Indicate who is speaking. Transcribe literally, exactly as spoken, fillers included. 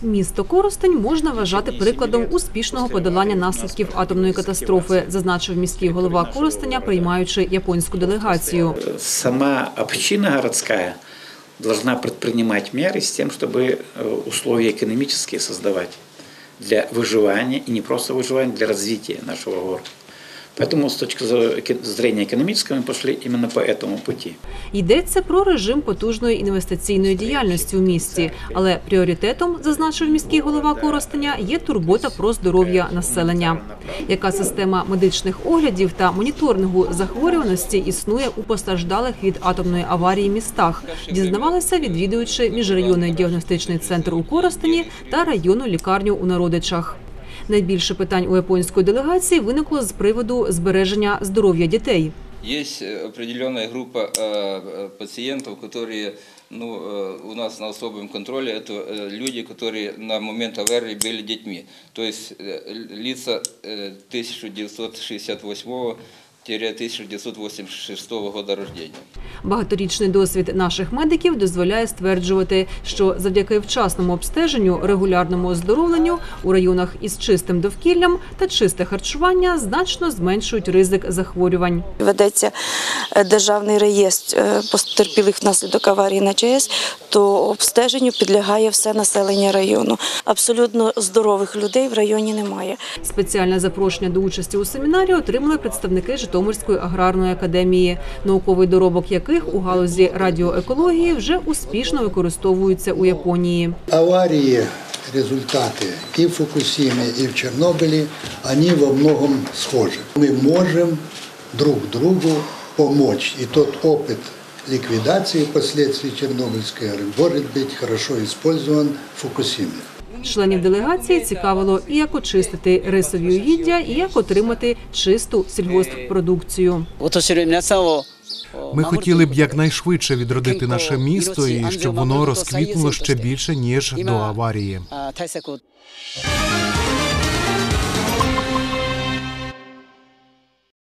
Speaker 1: Місто Коростень можна вважати прикладом успішного подолання наслідків атомної катастрофи, зазначив міський голова Коростеня, приймаючи японську делегацію.
Speaker 2: Сама община городская должна предпринимать меры с тем, чтобы условия экономические создавать для выживания, и не просто выживания, для развития нашего города. Поэтому с точки зрения экономического мы пошли именно по этому пути.
Speaker 1: Йдеться про режим потужної інвестиційної діяльності у місті, але пріоритетом, зазначив міський голова Коростеня, є турбота про здоров'я населення. Яка система медичних оглядів та моніторингу захворюваності існує у постраждалих від атомної аварії містах, дізнавалися, відвідуючи міжрайонний діагностичний центр у Коростені та районну лікарню у Народичах. Найбільше питань у японської делегації виникло з приводу збереження здоров'я дітей.
Speaker 3: Є определенная група пациентов, которые ну, у нас на особом контроле. Это люди, которые на момент аварии были детьми. То есть лица тысяча девятьсот шестьдесят восьмого — тысяча девятьсот восемьдесят шестого года рождения.
Speaker 1: Багаторічний досвід наших медиків дозволяє стверджувати, що завдяки вчасному обстеженню, регулярному оздоровленню у районах із чистим довкіллям та чисте харчування значно зменшують ризик захворювань.
Speaker 4: Ведеться державний реєстр потерпілих внаслідок аварії на ЧАЕС, то обстеженню підлягає все населення району. Абсолютно здорових людей в районі немає.
Speaker 1: Спеціальне запрошення до участі у семінарі отримали представники Житомирської аграрної академії, науковий доробок яких у галузі радіоекології вже успішно використовуються у Японії.
Speaker 5: Аварії, результати і в Фукусімі, і в Чорнобилі, вони во многом схожі. Ми можемо друг другу допомогти, і той опит ликвидации последствий Чернобыльской аварии может быть хорошо использован в Фукусиме.
Speaker 1: Членів делегації цікавило і як очистити рисові угіддя, і як отримати чисту сільгосппродукцію.
Speaker 6: Ми хотіли б якнайшвидше відродити наше місто і щоб воно розквітнуло ще більше, ніж до аварії.